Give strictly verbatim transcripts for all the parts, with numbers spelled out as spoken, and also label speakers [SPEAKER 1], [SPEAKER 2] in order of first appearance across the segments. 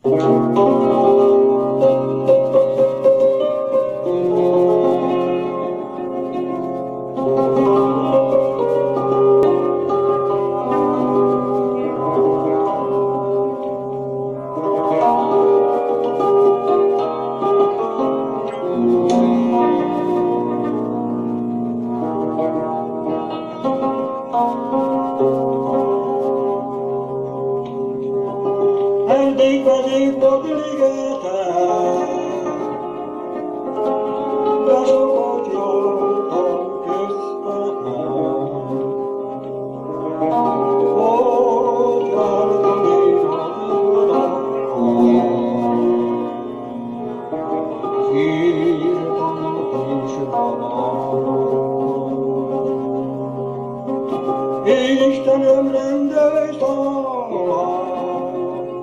[SPEAKER 1] Istenem rendelj talán,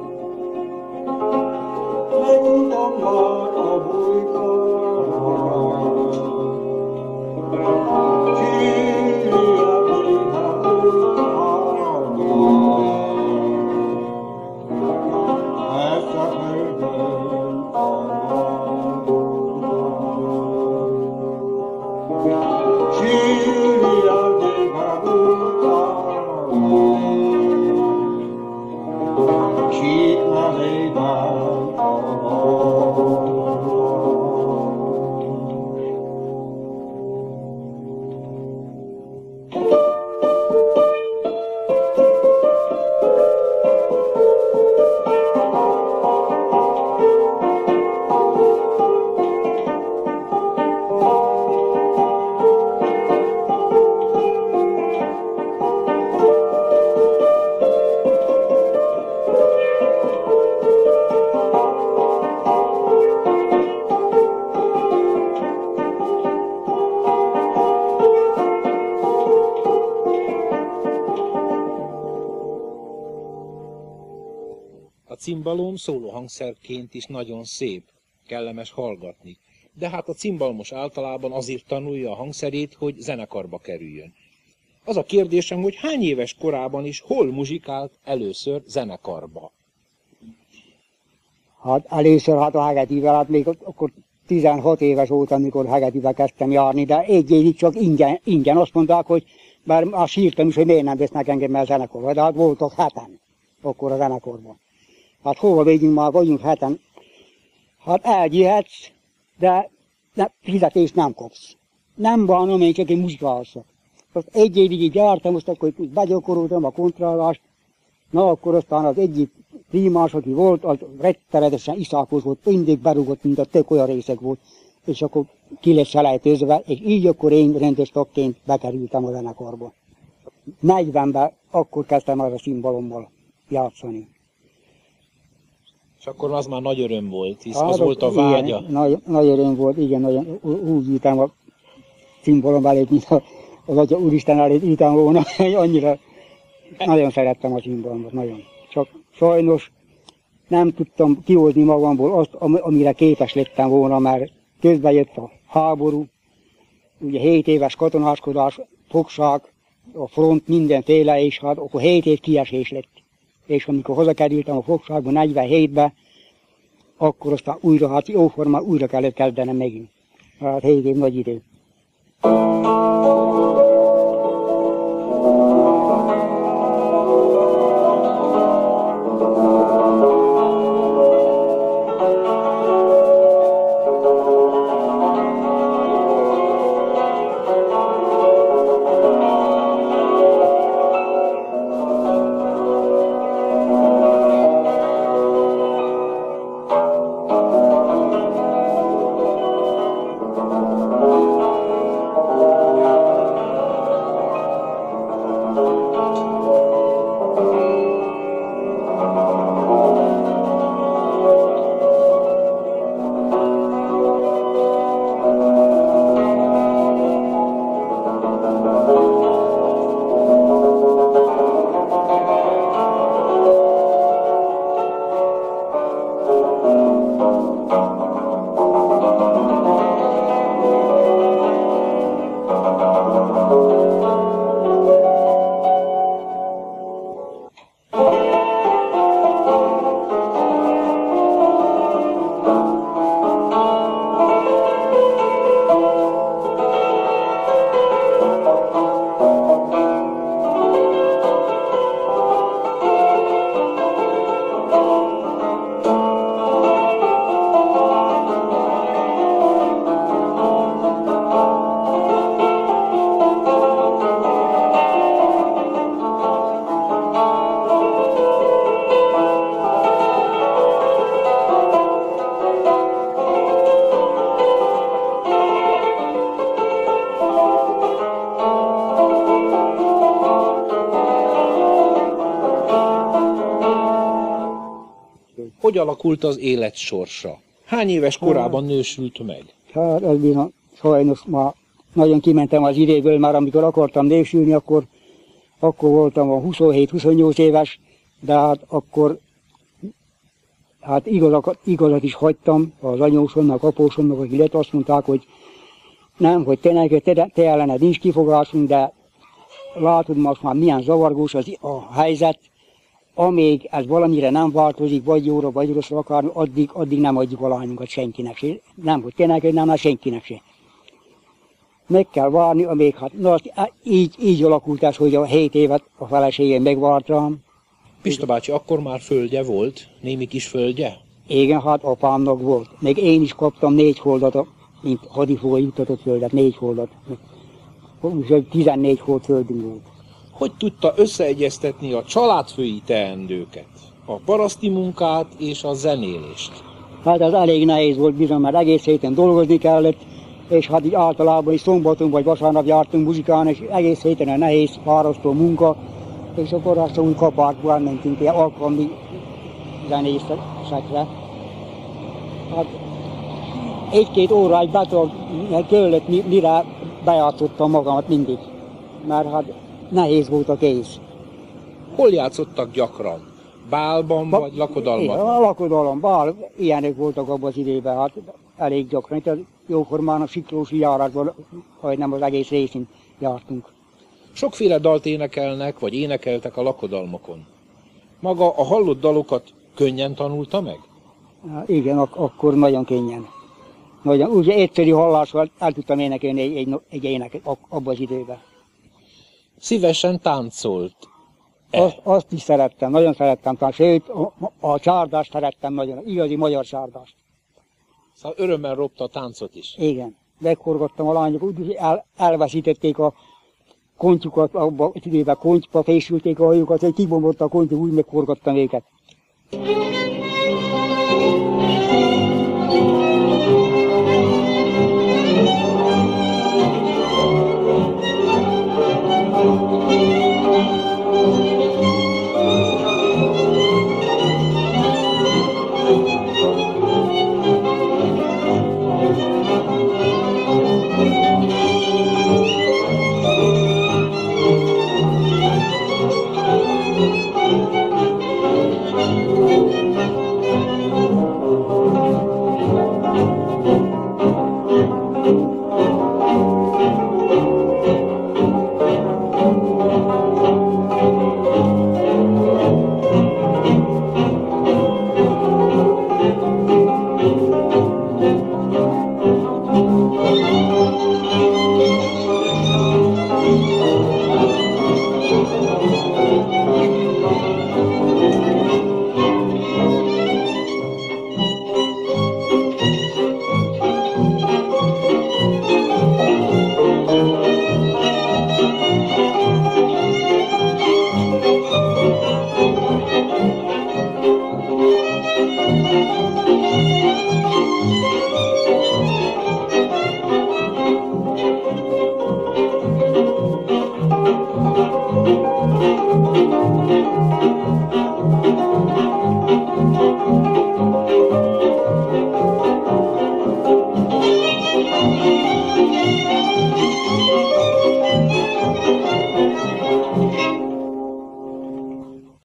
[SPEAKER 1] meguntam már a bujkát. Sírjál néha bujkát, ezt a földön talán. Sírjál néha bujkát, sík melében talán.
[SPEAKER 2] A cimbalom szólóhangszerként is nagyon szép, kellemes hallgatni, de hát a cimbalmos általában azért tanulja a hangszerét, hogy zenekarba kerüljön. Az a kérdésem, hogy hány éves korában is hol muzsikált először zenekarba?
[SPEAKER 3] Hát először hát a Hegetivel, hát még akkor tizenhat éves volt, amikor Hegetivel kezdtem járni, de egy évig csak ingyen, ingyen azt mondták, hogy bár azt sírtam is, hogy miért nem vesznek engem el zenekarba, de hát voltak heten akkor a zenekarban. Hát hova végünk már, vagyunk heten, hát elgyűhetsz, de ne, fizetést nem kapsz. Nem bánom, én csak egy muzsikálszak. Azt egy évig így jártam, most akkor begyakoroltam a kontrállást, na akkor aztán az egyik prímás, aki volt, az rettenetesen iszálkozott, mindig berúgott, mint a tök olyan részek volt, és akkor ki lett selejtőzve, és így akkor én rendes tagként bekerültem a zenekarba. negyvenben akkor kezdtem az a cimbalommal játszani.
[SPEAKER 2] És akkor az már nagy öröm volt, hisz
[SPEAKER 3] Hát,
[SPEAKER 2] az volt a vágya.
[SPEAKER 3] Igen, nagy, nagy öröm volt, igen, nagyon, úgy ültem a cimbalom előtt, mint az Atya Úristen előtt ültem volna, annyira nagyon szerettem a cimbalomot, nagyon. Csak sajnos nem tudtam kihozni magamból azt, amire képes lettem volna, mert közben jött a háború, ugye hét éves katonáskodás, fogság, a front mindenféle, és hát akkor hét év kiesés lett. És amikor hazakerültem a fogságba negyvenhétben, akkor aztán újra, hát jóformán újra kellett kezdenem megint. Hát hét év nagy idő. volt.
[SPEAKER 2] Hogy alakult az élet sorsa? Hány éves korában nősült meg?
[SPEAKER 3] Hát ez bizony, sajnos már nagyon kimentem az idéből, már amikor akartam nősülni, akkor, akkor voltam a huszonhét-huszonnyolc éves, de hát akkor hát igazat, igazat is hagytam az anyósomnak, apósomnak, aki lett, azt mondták, hogy nem, hogy te, neked, te, te ellened nincs kifogásunk, de látod most már milyen zavargós az a helyzet, amíg ez valamire nem változik, vagy jóra, vagy rosszra akár, addig, addig nem adjuk a lányunkat senkinek se. Nem, hogy te neked, nem, nem senkinek se. Meg kell várni, amíg hát, na, így, így alakult ez, hogy a hét évet a feleségem megvárt rám.
[SPEAKER 2] Pista bácsi akkor már földje volt? Némi kis földje?
[SPEAKER 3] Igen, hát apámnak volt. Meg én is kaptam négy holdat, mint hadifogó juttatott földet, négy holdat. Úgyhogy tizennégy hold földünk volt.
[SPEAKER 2] Hogy tudta összeegyeztetni a családfői teendőket? A paraszti munkát és a zenélést?
[SPEAKER 3] Hát ez elég nehéz volt bizony, mert egész héten dolgozni kellett, és hát így általában is szombaton vagy vasárnap jártunk muzsikálni, és egész héten a nehéz, fárasztó munka, és akkor azt úgy kabátban mentünk ilyen alkalmi zenészekre. Hát egy-két óráig betart, kellett, mire bejátszottam magamat mindig, mert hát nehéz volt a kéz.
[SPEAKER 2] Hol játszottak gyakran? Bálban
[SPEAKER 3] Ba,
[SPEAKER 2] vagy lakodalmat?
[SPEAKER 3] A lakodalom, bál, ilyenek voltak abban az időben, hát elég gyakran. Itt a jóformán a Siklósi járásban, hogy nem az egész részén jártunk.
[SPEAKER 2] Sokféle dalt énekelnek, vagy énekeltek a lakodalmakon. Maga a hallott dalokat könnyen tanulta meg?
[SPEAKER 3] Hát igen, ak- akkor nagyon könnyen. Nagyon, ugye egyszerű hallással el tudtam énekelni egy, egy, egy éneket abban az időben.
[SPEAKER 2] Szívesen táncolt.
[SPEAKER 3] Azt, azt is szerettem, nagyon szerettem, sőt a, a csárdást szerettem nagyon, igazi magyar csárdást.
[SPEAKER 2] Szóval örömmel ropta a táncot is.
[SPEAKER 3] Igen, meghorgattam a lányok, úgy el, elveszítették a kontyukat, abban az időben kontyba fésülték a hajukat, hogy kibombott a kontyú, úgy meghorgattam őket.